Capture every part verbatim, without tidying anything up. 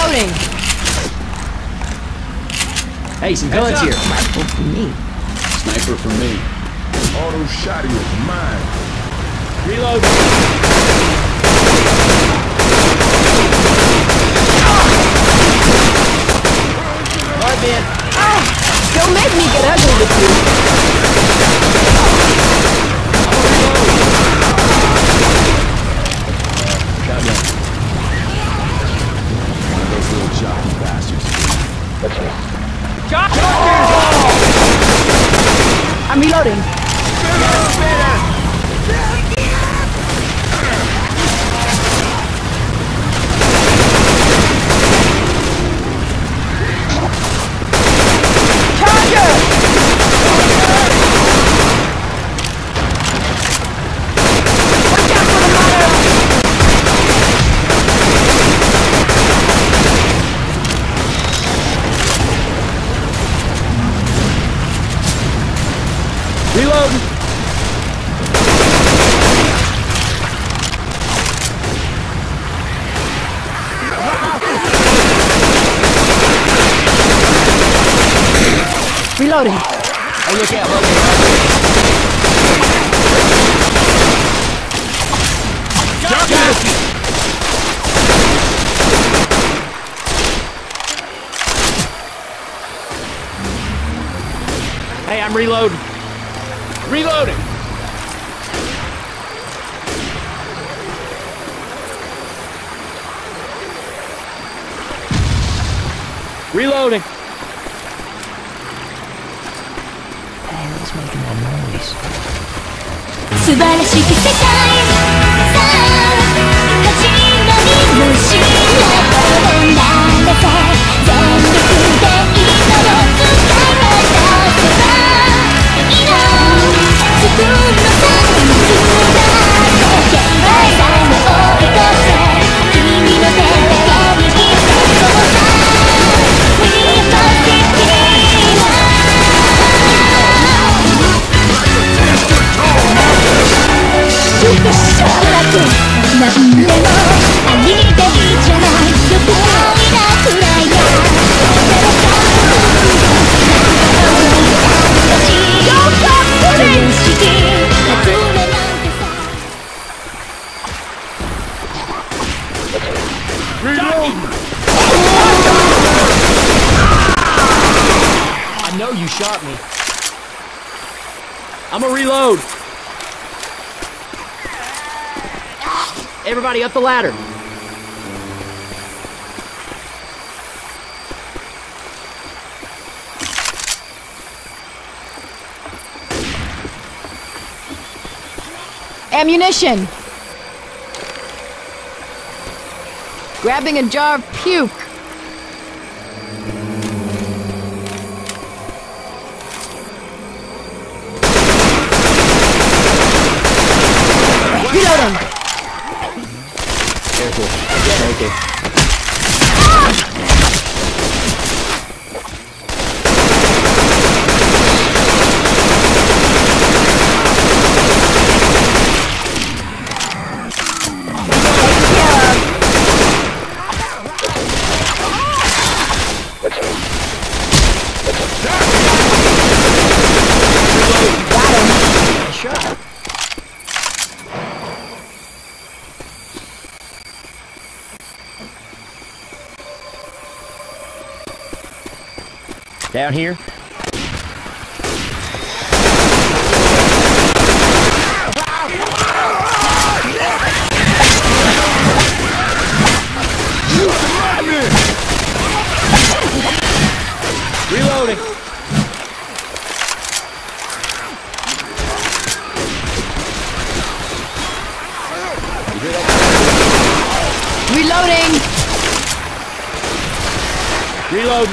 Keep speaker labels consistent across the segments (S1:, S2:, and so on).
S1: Reloading.
S2: Hey, some guns here.
S1: Rifle for me.
S3: Sniper for me.
S4: Auto shotty is mine.
S2: Reload. Hard man.
S1: Ah, don't make me get ugly with you.
S3: Shotgun. One of those little jockey bastards.
S2: Shot!
S1: I'm reloading. Charger! Watch out for the mother!
S2: Reload!
S1: Reloading.
S2: Oh, look out, look out. Shotgun! Hey, I'm reloading. Reloading! Reloading!
S1: Hey, who's making that noise?
S5: 素晴らしき世界さあ始まりの知らないなんださ全力で今を使い果たせばいいの自分のサイズだけ現代さえも追い越せ君の手で握ったそうさ We must beなんでもありでいいじゃないよくないなくらいや
S2: I know you shot me. I'm gonna reload. Everybody up the ladder.
S1: Ammunition. Grabbing a jar of puke. Reloading.
S3: Careful. Okay.
S2: Down here. Reloading.
S1: Reloading.
S2: Reload.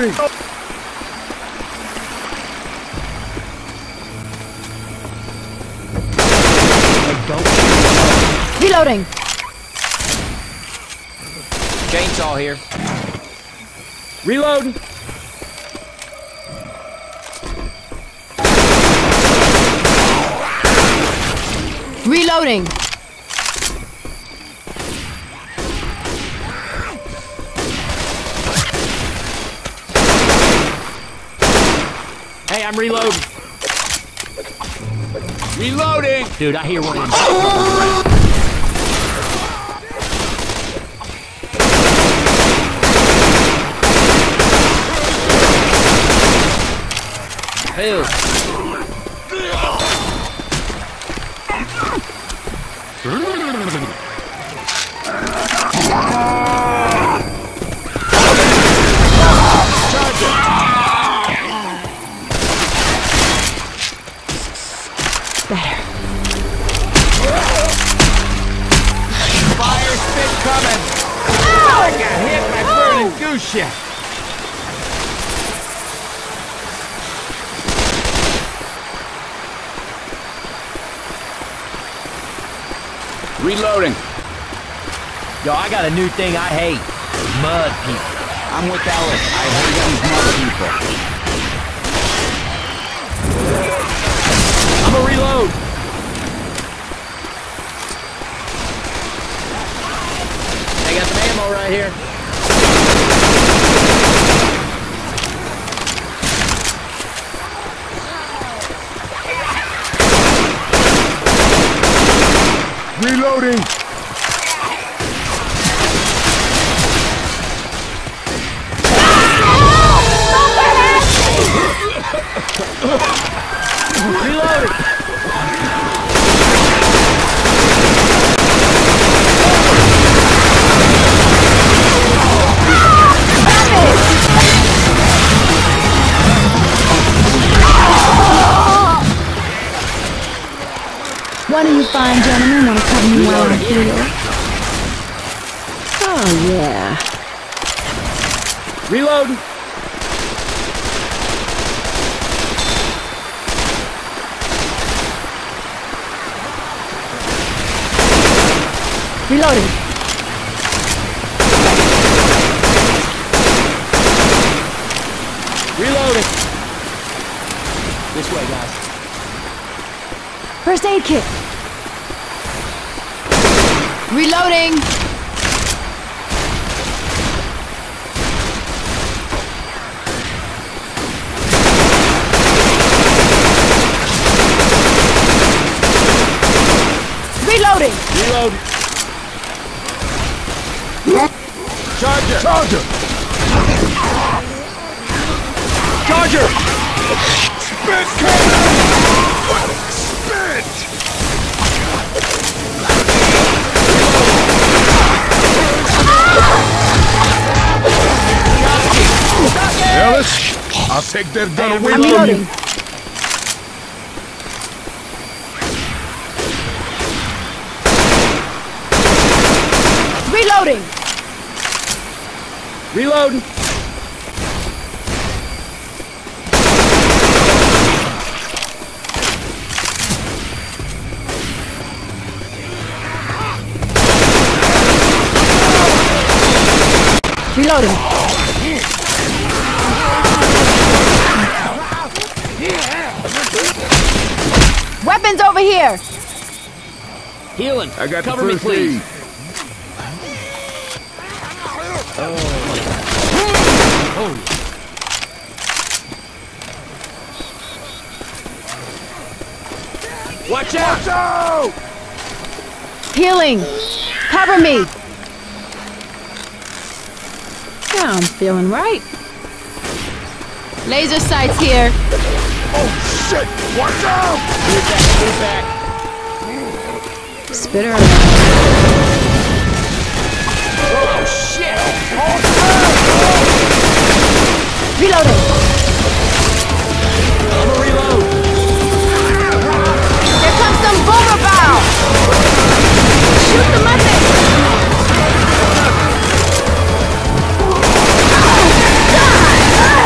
S4: Reloading!
S1: Reloading.
S2: Chainsaw here. Reloading.
S1: Reloading.
S2: Hey, I'm reloading. Reloading! Dude, I hear one of them. Ew.
S1: Better.
S2: Fire spit coming! I got hit by burning goose shit!
S3: Reloading.
S2: Yo, I got a new thing I hate. Mud people.
S3: I'm with Ellis. I hate these mud people.
S2: I'm gonna reload. I got some ammo right here.
S4: Reloading!
S2: Reloading!
S5: One of you fine gentlemen want to cover me while I heal? Oh, yeah.
S2: Reloading!
S1: Reloading.
S2: Reloading! This way, guys.
S1: First aid kit. Reloading. Reloading.
S2: Reload! Charger!
S4: Charger!
S2: Charger!
S4: Spit cannon! Spit! Ellis, I'll take that gun away
S1: I'm
S4: from
S1: reloading.
S4: you.
S1: Reloading.
S2: Reloading!
S1: Reloading. Weapons over here.
S2: Healing!
S4: I got
S2: Cover
S4: the
S2: me,
S4: first
S2: please!
S4: aid.
S2: Watch out!
S4: Watch out!
S1: Healing. Cover me. Now I'm feeling right. Laser sights here.
S4: Oh shit! Watch out!
S2: Get back, get back!
S1: Spitter.
S2: Oh, shit!
S1: Reloading.
S2: I'm gonna reload!
S1: Here comes some boomer bow. Shoot the Monday. Die.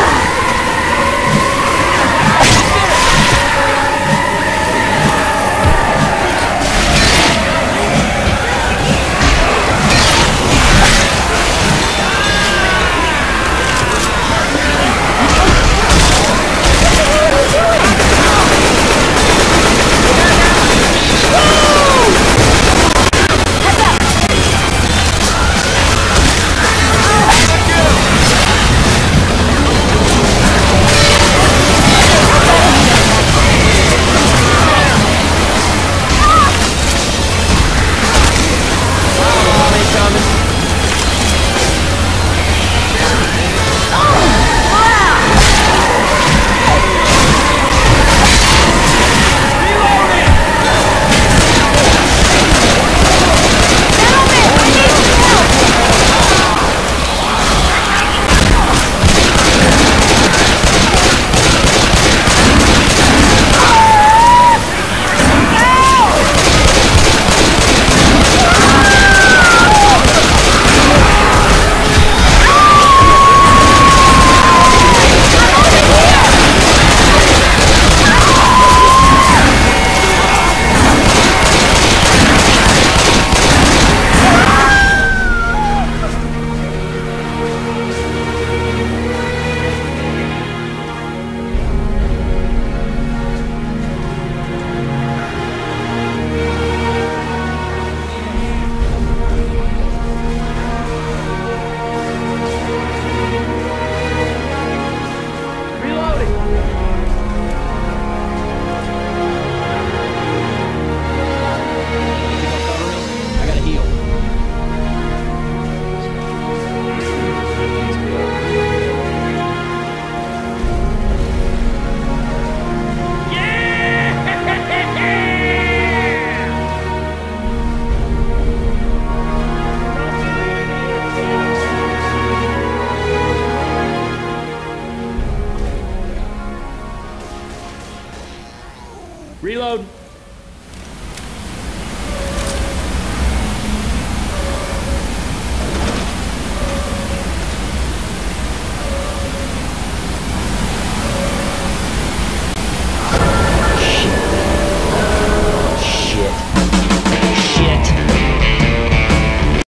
S2: mode.